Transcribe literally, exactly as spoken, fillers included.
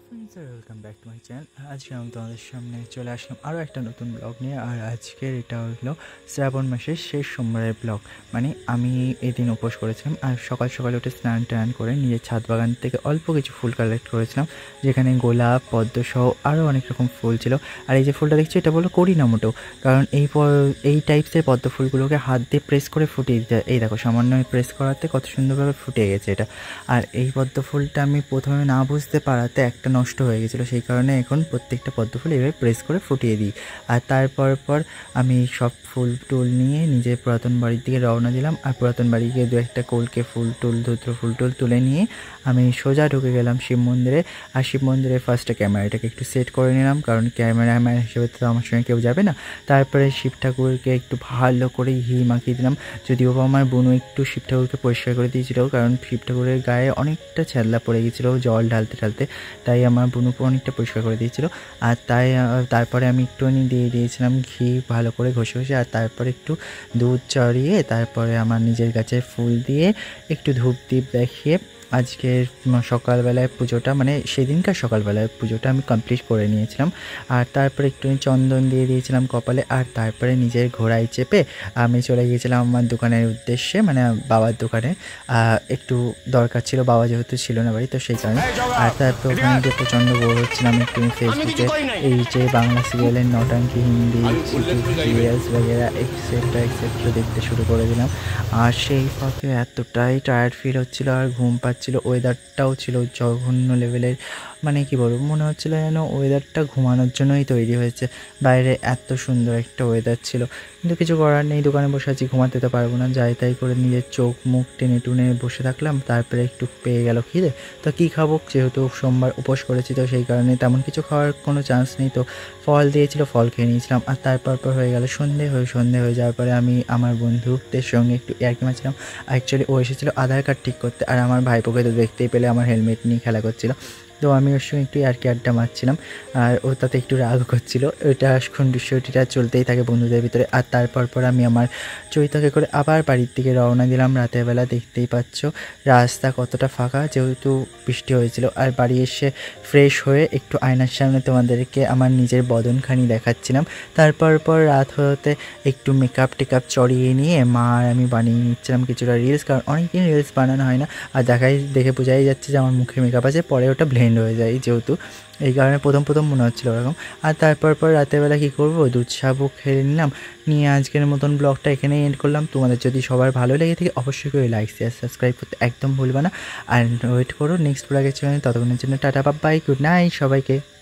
Friends আর welcome back to my channel. আজকে আমি তোমাদের সামনে চলে আসলাম আরও একটা নতুন ব্লগ নিয়ে। আর আজকের এটা হলো শ্রাবণ মাসের শেষ সোমবারের ব্লগ। মানে আমি এদিন উপোস করেছিলাম আর সকাল সকাল উঠে স্নান টান করে নিজের ছাদ বাগান থেকে অল্প কিছু ফুল কালেক্ট করেছিলাম, যেখানে গোলাপ, পদ্মসহ আরও অনেক রকম ফুল ছিল। আর এই যে ফুলটা দেখছি এটা বলো করিনা মোটো, কারণ এই এই টাইপসের পদ্ম ফুলগুলোকে হাত দিয়ে প্রেস করে ফুটিয়ে দিতে, এই দেখো সামান্য প্রেস করাতে কত সুন্দরভাবে ফুটে গেছে এটা। আর এই পদ্ম ফুলটা আমি প্রথমে না বুঝতে পারাতে একটা নষ্ট হয়ে গেছিলো, সেই কারণে এখন প্রত্যেকটা পদ্ম ফুল এভাবে প্রেস করে ফুটিয়ে দিই। আর তারপর পর আমি সব ফুল টুল নিয়ে নিজের পুরাতন বাড়ির দিকে রওনা দিলাম। আর পুরাতন বাড়ি গিয়ে দু একটা কলকে ফুল টুল ধুত্র ফুল টুল তুলে নিয়ে আমি সোজা ঢুকে গেলাম শিব মন্দিরে। আর শিব মন্দিরে ফার্স্টে ক্যামেরাটাকে একটু সেট করে নিলাম, কারণ ক্যামেরাম্যান হিসেবে তো আমার সঙ্গে কেউ যাবে না। তারপরে শিব ঠাকুরকে একটু ভালো করে ঘি মাখিয়ে দিলাম, যদিও আমার বোনও একটু শিব ঠাকুরকে পরিষ্কার করে দিয়েছিল, কারণ শিব ঠাকুরের গায়ে অনেকটা ছ্যাদলা পড়ে গিয়েছিলো জল ঢালতে ঢালতে, তাই আমার বোনুকে অনেকটা পরিষ্কার করে দিয়েছিলো। আর তাই তারপরে আমি একটুখানি দিয়ে দিয়েছিলাম ঘি ভালো করে ঘষে ঘষে, আর তারপরে একটু দুধ চড়িয়ে তারপরে আমার নিজের গাছের ফুল দিয়ে একটু ধূপ দ্বীপ দেখিয়ে আজকের সকালবেলায় পুজোটা, মানে সেদিনকার সকালবেলায় পুজোটা আমি কমপ্লিট করে নিয়েছিলাম। আর তারপরে একটুখানি চন্দন দিয়ে দিয়েছিলাম কপালে। আর তারপরে নিজের ঘোড়ায় চেপে আমি চলে গিয়েছিলাম আমার দোকানের উদ্দেশ্যে, মানে বাবার দোকানে। একটু দরকার ছিল, বাবা যেহেতু ছিল না বাড়ি, তো সেই কারণে। আর তারপর ওখানে গিয়ে প্রচণ্ড বোর হচ্ছিলাম, একটু ফেসবুকে এই যে বাংলা সিরিয়ালের নটাঙ্কি, হিন্দি সিরিয়ালস বগেরা এক্সেট্রা এক্সেট্রা দেখতে শুরু করে দিলাম। আর সেই ফাঁকে এতটাই টায়ার্ড ফিল হচ্ছিলো আর ঘুম পাচ্ছিল, ওয়েদারটাও ছিল জঘন্য লেভেলের। মানে কি বলবো, মনে হচ্ছিলো যেন ওয়েদারটা ঘুমানোর জন্যই তৈরি হয়েছে। বাইরে এত সুন্দর একটা ওয়েদার ছিল, কিন্তু কিছু করার নেই, দোকানে বসে আছি, ঘুমাতে তো পারবো না। যাই তাই করে নিজের চোখ মুখ টেনে টুনে বসে থাকলাম। তারপরে একটু পেয়ে গেল খিদে, তো কী খাবো, যেহেতু সোমবার উপোস করেছি তো সেই কারণে তেমন কিছু খাওয়ার কোনো চান্স নেই, তো ফল দিয়েছিল ফল খেয়ে নিয়েছিলাম। আর তারপর পর হয়ে গেল সন্ধে, হয়ে সন্ধে হয়ে যাওয়ার পরে আমি আমার বন্ধুদের সঙ্গে একটু ইয়ার্কি মারছিলাম। অ্যাকচুয়ালি ও এসেছিলো আধার কার্ড ঠিক করতে, আর আমার ভাইপোকে তো দেখতেই পেলে আমার হেলমেট নিয়ে খেলা করছিল, তো আমি ওর সঙ্গে একটু ইয়ার্কি আড্ডা মারছিলাম। আর ও তাতে একটু রাগ করছিল, ওইটা খুন্ডুসটিটা চলতেই থাকে বন্ধুদের ভিতরে। আর তারপর পর আমি আমার চৈতাকে করে আবার বাড়ির দিকে রওনা দিলাম রাতের বেলা। দেখতেই পাচ্ছ রাস্তা কতটা ফাঁকা, যেহেতু বৃষ্টি হয়েছিল। আর বাড়ি এসে ফ্রেশ হয়ে একটু আয়নার সামনে তোমাদেরকে আমার নিজের বদনখানি দেখাচ্ছিলাম। তারপর পর রাত হতে একটু মেকআপ টেকআপ চড়িয়ে নিয়ে মা আর আমি বানিয়ে নিচ্ছিলাম কিছুটা রিলস, কারণ অনেকদিন রিলস বানানো হয় না। আর দেখাই দেখে বোঝাই যাচ্ছে যে আমার মুখে মেকআপ আছে, পরে ওটা ব্লেন্ড হয়ে যায় যেহেতু, এই কারণে প্রথম প্রথম মনে হচ্ছিলো ওরকম। আর তারপর পর রাতের বেলা কী করবো, দুধ সাবু খেয়ে নিলাম, নিয়ে আজকের মতন ব্লগটা এখানেই এন্ড করলাম। তোমাদের যদি সবার ভালো লেগে থাকে অবশ্যই করে লাইক শেয়ার সাবস্ক্রাইব করতে একদম ভুলবে না। আর ওয়েট করো নেক্সট ব্লগের জন্য, ততক্ষণের জন্য টাটা বাই, গুড নাইট সবাইকে।